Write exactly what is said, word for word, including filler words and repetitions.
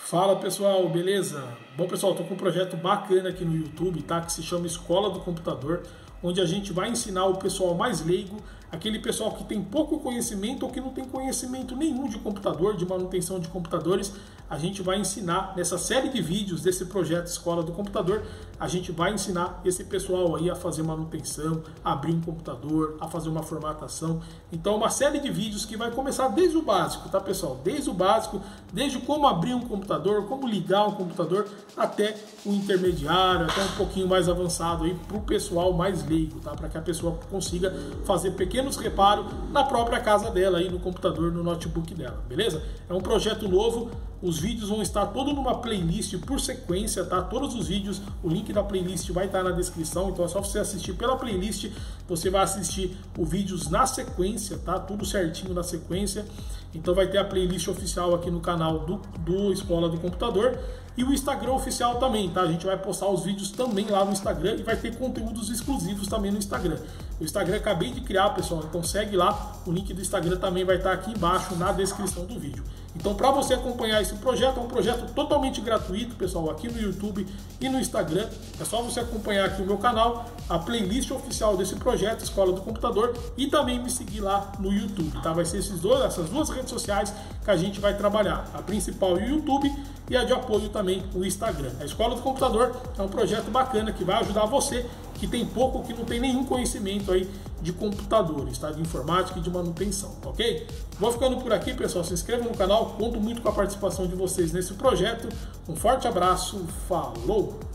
Fala pessoal, beleza? Bom pessoal, estou com um projeto bacana aqui no YouTube, tá? Que se chama Escola do Computador, onde a gente vai ensinar o pessoal mais leigo, aquele pessoal que tem pouco conhecimento ou que não tem conhecimento nenhum de computador, de manutenção de computadores. A gente vai ensinar nessa série de vídeos desse projeto Escola do Computador, a gente vai ensinar esse pessoal aí a fazer manutenção, a abrir um computador, a fazer uma formatação. Então uma série de vídeos que vai começar desde o básico, tá pessoal? Desde o básico, desde como abrir um computador, como ligar um computador, até o intermediário, até um pouquinho mais avançado aí para o pessoal mais leigo, tá? Para que a pessoa consiga fazer pequenos reparos na própria casa dela, aí no computador, no notebook dela, beleza? É um projeto novo, os vídeos vão estar todos numa playlist por sequência, tá? Todos os vídeos, o link da playlist vai estar na descrição, então é só você assistir pela playlist, você vai assistir os vídeos na sequência, tá? Tudo certinho na sequência. Então vai ter a playlist oficial aqui no canal do, do Escola do Computador e o Instagram oficial também, tá? A gente vai postar os vídeos também lá no Instagram e vai ter conteúdos exclusivos também no Instagram. O Instagram eu acabei de criar, pessoal, então segue lá, o link do Instagram também vai estar aqui embaixo na descrição do vídeo. Então, para você acompanhar esse projeto, é um projeto totalmente gratuito, pessoal, aqui no YouTube e no Instagram. É só você acompanhar aqui o meu canal, a playlist oficial desse projeto, Escola do Computador, e também me seguir lá no YouTube, tá? Vai ser esses dois, essas duas redes sociais que a gente vai trabalhar. A principal é o YouTube e a de apoio também o Instagram. A Escola do Computador é um projeto bacana que vai ajudar você que tem pouco ou que não tem nenhum conhecimento aí de computadores, tá? De informática e de manutenção, ok? Vou ficando por aqui, pessoal. Se inscreva no canal, conto muito com a participação de vocês nesse projeto. Um forte abraço, falou!